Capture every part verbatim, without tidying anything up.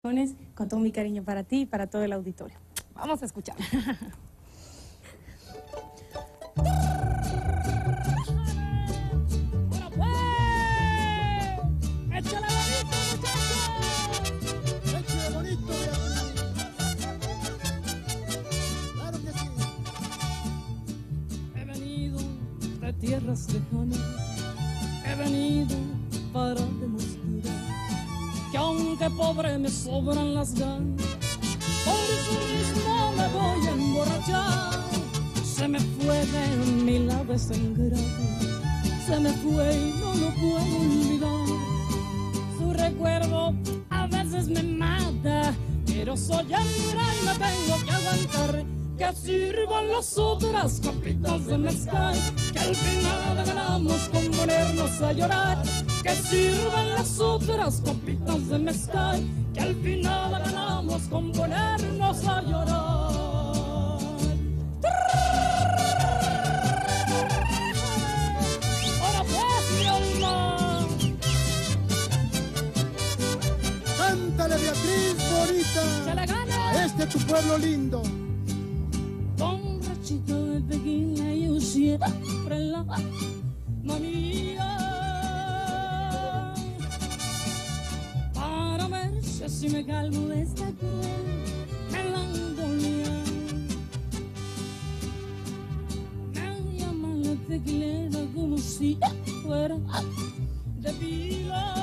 Con todo mi cariño para ti y para todo el auditorio. Vamos a escuchar. ¡Bueno, pues! ¡Échale bonito, muchachos! ¡Échale bonito, Beatriz! ¡Claro que sí! He venido de tierras lejanas, he venido para demostrar que aunque pobre me sobran las ganas, por eso mismo me voy a emborrachar. Se me fue de mi lado ese ingrato, se me fue y no lo puedo olvidar. Su recuerdo a veces me mata, pero soy hembra y me tengo que aguantar. Que sirvan las otras copitas de mezcal, que al final ganamos con ponernos a llorar. Que sirvan las otras copitas de mezcal, que al final ganamos con ponernos a llorar. ¡Ahora pues, mi alma! ¡Cántale, Beatriz, bonita! ¡Se le gana! Este es tu pueblo lindo. Borrachito de tequila yo siempre la mamía, para ver si así me calmo de esta cruel melancolía. Me llaman la tequilera como si fuera de pila,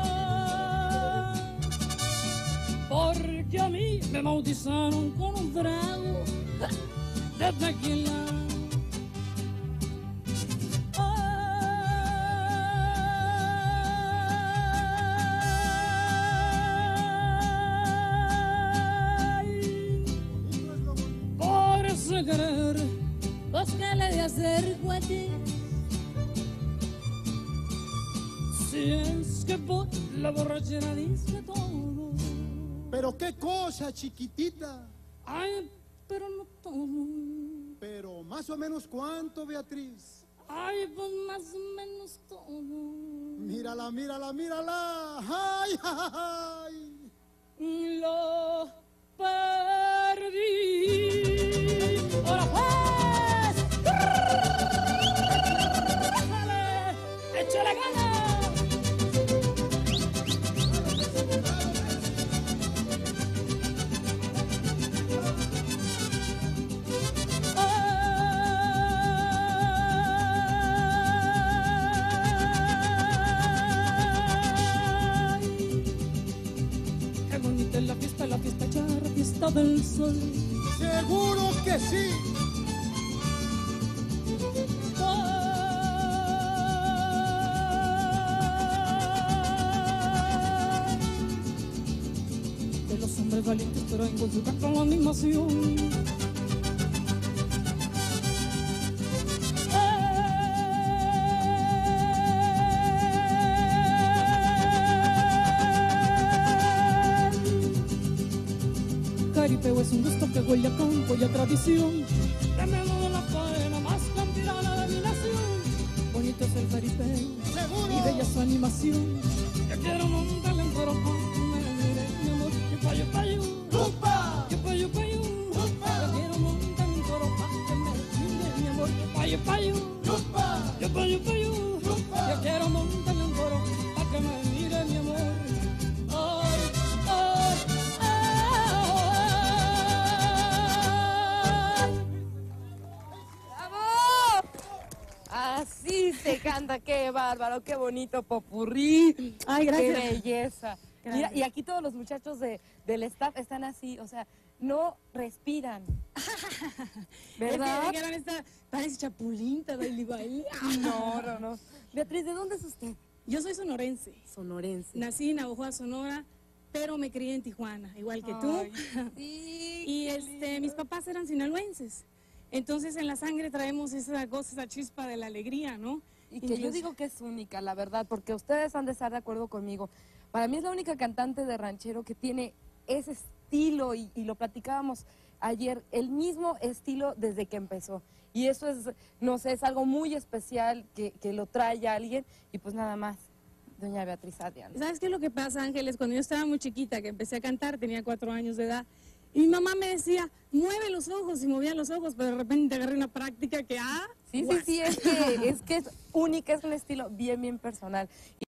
porque a mí me bautizaron con un trago de tequila. Por ese querer, pues que le di a hacer a ti. Si es que por la borrachera dice todo. Pero qué cosa, chiquitita. Ay, pero no todo. Pero más o menos cuánto, Beatriz. Ay, pues más o menos todo. Mírala, mírala, mírala. ¡Ay, ay, ay! Lo perdí. ¡Ahora pues! ¡Échale! ¡Échale ganas! La fiesta, la fiesta charra, fiesta del sol. Seguro que sí. De los hombres valientes traen con su canto la animación. Caripeo es un gusto que huele a campo y a tradición. Tremendo de la faena más campirana de mi nación. Bonito es el caripeo, Seguro. y bella su animación. Yo quiero montarle en toro pa' mire, mi amor. Yo payo, payo. ¡Upa! Yo payo, payo. Yo quiero montarle en toro pa' que me mire, mi amor. Yo payo, payo. ¡Upa! Yo payo, payo. Yo quiero montarle en toro pa' que me mire, mi amor. Ay, ay, Así se canta, qué bárbaro, qué bonito popurrí. Ay, gracias. Qué belleza. Gracias. Mira, y aquí todos los muchachos de, del staff están así, o sea, no respiran. ¿Verdad? Es que dijeron esta, parece chapulín, baile, baile. No, no, no. Beatriz, ¿de dónde es usted? Yo soy sonorense. Sonorense. Nací en Navojoa, Sonora, pero me crié en Tijuana, igual que tú. Ay, sí, Y qué este, lindo. mis papás eran sinaloenses. Entonces en la sangre traemos esa cosa, esa chispa de la alegría, ¿no? Y que yo Incluso- digo que es única, la verdad, porque ustedes han de estar de acuerdo conmigo. Para mí es la única cantante de ranchero que tiene ese estilo, y, y lo platicábamos ayer, el mismo estilo desde que empezó. Y eso es, no sé, es algo muy especial que, que lo trae a alguien, y pues nada más. doña Beatriz Adrián. ¿Sabes qué es lo que pasa, Ángeles? Cuando yo estaba muy chiquita, que empecé a cantar, tenía cuatro años de edad, y mi mamá me decía, mueve los ojos, y movía los ojos, pero de repente agarré una práctica que, ah, Sí, sí, guas. sí, es que, es que es única, es un estilo bien, bien personal.